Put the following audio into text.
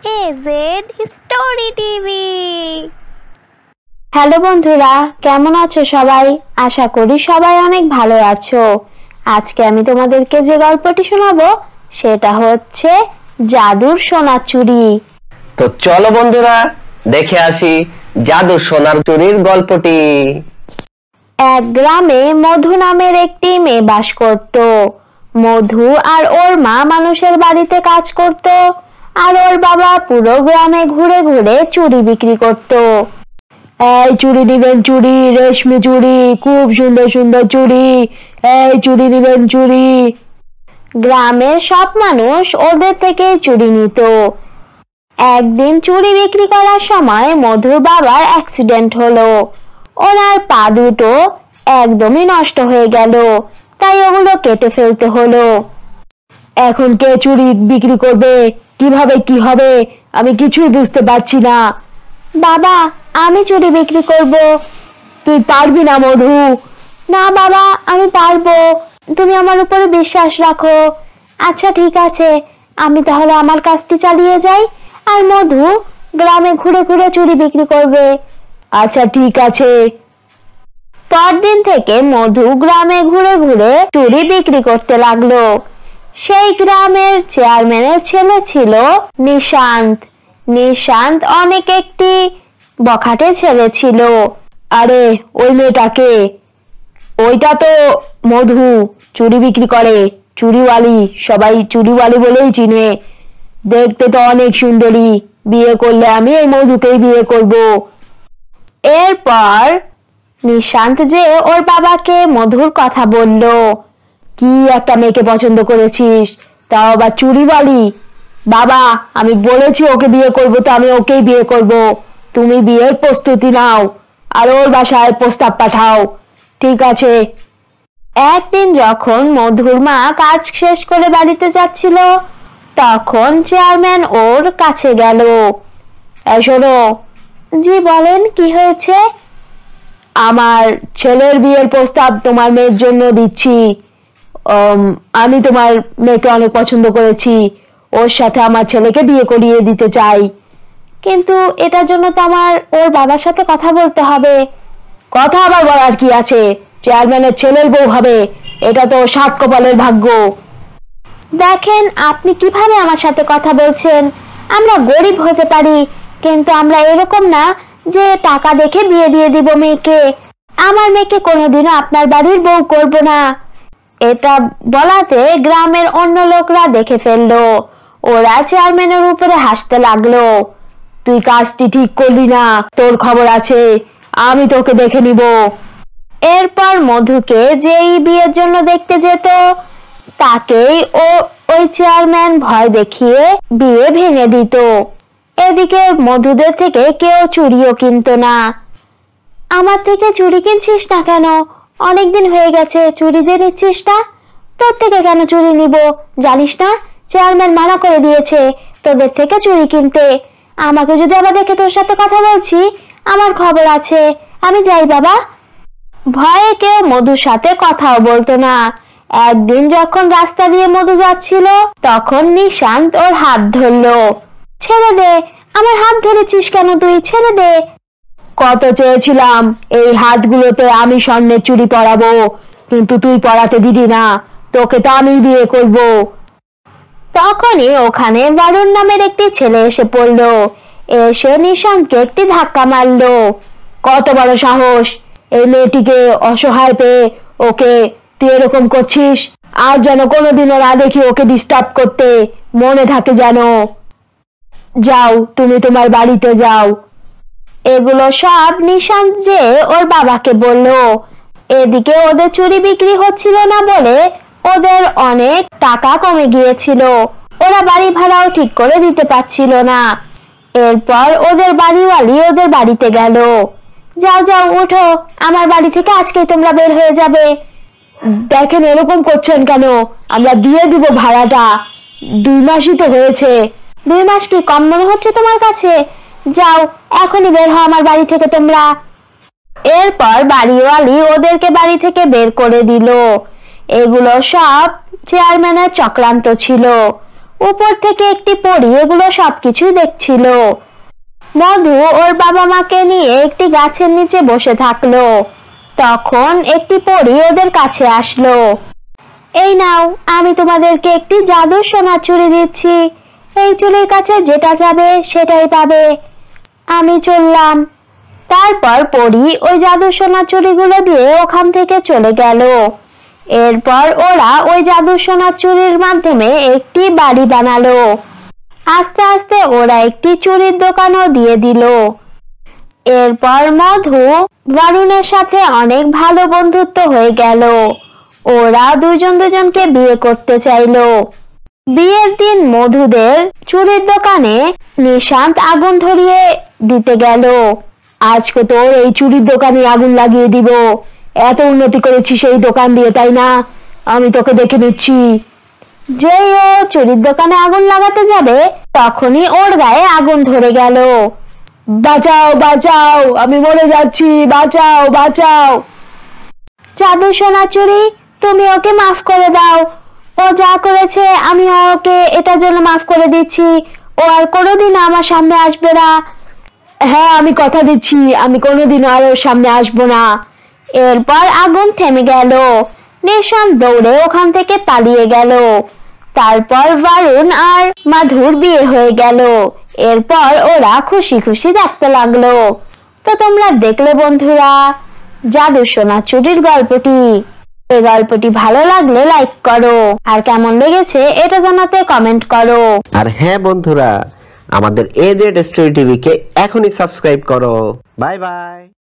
AZ story TV. Hello বন্ধুরা, কেমন আছো সবাই? আশা করি সবাই অনেক ভালো আছো। আজকে আমি তোমাদেরকে যে গল্পটি শোনাবো সেটা হচ্ছে জাদুর সোনার চুড়ি। তো চলো বন্ধুরা দেখে আসি জাদুর সোনার চুড়ির গল্পটি। এক গ্রামে মধু নামের একটি মেয়ে বাস করত। মধু আর ওর মা মানুষের বাড়িতে কাজ করত, আর ওর বাবা পুরো গ্রামে ঘুরে ঘুরে চুড়ি বিক্রি করত। এই চুড়ি নিবেন চুড়ি, রেশমি চুড়ি, খুব সুন্দর সুন্দর চুড়ি, এই চুড়ি নিবেন চুড়ি। গ্রামের সব মানুষ ওদের থেকে চুড়ি নিত। একদিন চুড়ি বিক্রি করার সময় মধুর বাবার অ্যাক্সিডেন্ট হলো। ওনার পা দুটো একদমই নষ্ট হয়ে গেল, তাই ওগুলো কেটে ফেলতে হলো। এখন কে চুড়ি বিক্রি করবে? কিভাবে কি হবে আমি কিছুই বুঝতে পারছি না। বাবা, আমি চুড়ি বিক্রি করব। তুই পারবি না মধু। না বাবা, আমি পারবো, তুমি আমার উপরে বিশ্বাস রাখো। আচ্ছা ঠিক আছে, আমি তাহলে আমার কাজটি চালিয়ে যাই, আর মধু গ্রামে ঘুরে ঘুরে চুড়ি বিক্রি করবে। আচ্ছা ঠিক আছে। পরদিন থেকে মধু গ্রামে ঘুরে ঘুরে চুড়ি বিক্রি করতে লাগলো। সেই গ্রামের চেয়ারম্যানের ছেলে ছিল নিশান্ত। নিশান্ত অনেক একটি বখাটে ছেলে ছিল। আরে ওই মেয়েটাকে? ওইটা তো মধু, চুড়ি বিক্রি করে, চুড়িওয়ালি, সবাই চুড়িওয়ালি বলেই চিনে। দেখতে তো অনেক সুন্দরী, বিয়ে করলে আমি এই মধুকেই বিয়ে করব। এরপর নিশান্ত যে ওর বাবাকে মধুর কথা বলল। কি একটা মেয়েকে পছন্দ করেছিস, তাও আবার চুড়িওয়ালি। বাবা, আমি বলেছি ওকে বিয়ে করব, তো আমি ওকেই বিয়ে করব। তুমি বিয়ের প্রস্তুতি নাও আর ওর বাসায় প্রস্তাব পাঠাও। ঠিক আছে। একদিন যখন মধুর মা কাজ শেষ করে বাড়িতে যাচ্ছিল, তখন চেয়ারম্যান ওর কাছে গেল। শোনো। জি বলেন, কি হয়েছে? আমার ছেলের বিয়ের প্রস্তাব তোমার মেয়ের জন্য দিচ্ছি। আমি তোমার মেয়েকে অনেক পছন্দ করেছি, ওর সাথে আমার ছেলেকে বিয়ে করিয়ে দিতে চাই। কিন্তু এটার জন্য তো আমার ওর বাবার সাথে কথা বলতে হবে। কথা আবার বলার কি আছে? চেয়ারম্যানের ছেলের বউ হবে, এটা তো সাত কপালের ভাগ্য। দেখেন, আপনি কিভাবে আমার সাথে কথা বলছেন? আমরা গরিব হতে পারি, কিন্তু আমরা এরকম না যে টাকা দেখে বিয়ে দিয়ে দিব মেয়েকে। আমার মেয়েকে কোনোদিনও আপনার বাড়ির বউ করব না। এটা বলাতে গ্রামের অন্য লোকরা দেখে ফেললো। ওরা চেয়ারম্যানের উপরে হাসতে লাগলো। তুই কাজটি ঠিক করলি না, তোর খবর আছে, আমি তোকে দেখে নিব। এরপর মধুকে যেই বিয়ের জন্য দেখতে যেত, তাকেই ওই চেয়ারম্যান ভয় দেখিয়ে বিয়ে ভেঙে দিত। এদিকে মধুদের থেকে কেউ চুড়িও কিনতো না। আমার থেকে চুড়ি কিনছিস না কেন? অনেকদিন হয়ে গেছে চুড়ি যে নিচ্ছিস না। তোর থেকে কেন চুড়ি নিব? জানিস না চেয়ারম্যান মানা করে দিয়েছে তোদের থেকে চুড়ি কিনতে। আমাকে যদি আবার দেখে তোর সাথে কথা বলছি, আমার খবর আছে। আমি যাই বাবা। ভয়ে কেউ মধুর সাথে কথাও বলতো না। একদিন যখন রাস্তা দিয়ে মধু যাচ্ছিল, তখন নিশান্ত ওর হাত ধরলো। ছেড়ে দে, আমার হাত ধরেছিস কেন তুই? ছেড়ে দে। কত চেয়েছিলাম এই হাতগুলোতে আমি স্বর্ণের চুড়ি পরাবো, কিন্তু তুই পরাতে দিলি না। তোকে তো আমি বিয়ে করব। তখনই ওখানে বারুণ নামের একটি ছেলে এসে পড়লো। এসে নিশান্তকে একটি ধাক্কা মারলো। কত বড় সাহস, এই মেয়েটিকে অসহায় পেয়ে ওকে তুই এরকম করছিস। আর যেন কোনোদিনও না দেখি ওকে ডিস্টার্ব করতে, মনে থাকে যেন। যাও, তুমি তোমার বাড়িতে যাও। এগুলো সব নিশান্ত যে ওর বাবাকে বলল। এদিকে ওদের চুড়ি বিক্রি হচ্ছিল না বলে ওদের অনেক টাকা কমে গিয়েছিল। ওরা বাড়ি ভাড়াও ঠিক করে দিতে পারছিল না। এরপর ওদের বাড়িওয়ালি ওদের বাড়িতে গেল। যাও যাও, উঠো, আমার বাড়ি থেকে আজকেই তোমরা বের হয়ে যাবে। দেখেন এরকম করছেন কেন? আমরা দিয়ে দিব ভাড়াটা। 2 মাসই তো হয়েছে। 2 মাস কি কম মনে হচ্ছে তোমার কাছে? যাও, এখনই বের হও আমার বাড়ি থেকে তোমরা। এরপর বাড়িওয়ালি ওদেরকে বাড়ি থেকে বের করে দিল। এগুলো সব চেয়ারম্যানের চক্রান্ত ছিল। উপর থেকে একটি পরী এগুলো সবকিছু দেখছিল। মধু ওর বাবা মাকে নিয়ে একটি গাছের নিচে বসে থাকলো। তখন একটি পরী ওদের কাছে আসলো। এই নাও, আমি তোমাদেরকে একটি জাদুর সোনার চুড়ি দিচ্ছি। এই চুড়ির কাছে যেটা যাবে সেটাই পাবে। আমি চললাম। তারপর পরী ওই জাদুর সোনার চুড়িগুলো দিয়ে ওখান থেকে চলে গেল। এরপর ওরা ওই জাদুর সোনার চুড়ির মাধ্যমে একটি বাড়ি বানালো। আস্তে আস্তে ওরা একটি চুড়ির দোকানও দিয়ে দিল। এরপর মধু বরুণের সাথে অনেক ভালো বন্ধুত্ব হয়ে গেল। ওরা দুজন দুজনকে বিয়ে করতে চাইলো। বিয়ের দিন মধুদের চুড়ির দোকানে নিশান্ত আগুন ধরিয়ে দিতে গেল। আজকে তোর এই চুড়ির দোকানে আগুন লাগিয়ে দিব। এত উন্নতি করেছিস এই দোকান দিয়ে, তাই না? আমি তোকে দেখে নিচ্ছি। যেই ও চুড়ির দোকানে আগুন লাগাতে যাবে তখনই ওর গায়ে আগুন ধরে গেল। বাঁচাও বাঁচাও, আমি মরে যাচ্ছি, বাঁচাও বাঁচাও। জাদু সোনা চুড়ি, তুমি ওকে মাফ করে দাও। ও যা করেছে আমি ওকে এটার জন্য মাফ করে দিচ্ছি। ও আর কোনোদিন আমার সামনে আসবে না। হ্যাঁ, আমি কথা দিচ্ছি আমি কোনোদিন আর ওর সামনে আসবো না। এরপর আগুন থেমে গেল। নিশান্ত দৌড়ে ওখান থেকে পালিয়ে গেল। তারপর বরুণ আর মাধুর বিয়ে হয়ে গেল। এরপর ওরা খুশি খুশি থাকতে লাগলো। তো তোমরা দেখলে বন্ধুরা জাদু সোনা চুরির গল্পটি। এই গল্পটি ভালো লাগলে লাইক করো, আর কেমন লেগেছে এটা জানাতে কমেন্ট করো। আর হ্যাঁ বন্ধুরা, আমাদের AZ স্টোরি টিভি কে এখনই সাবস্ক্রাইব করো। Bye by.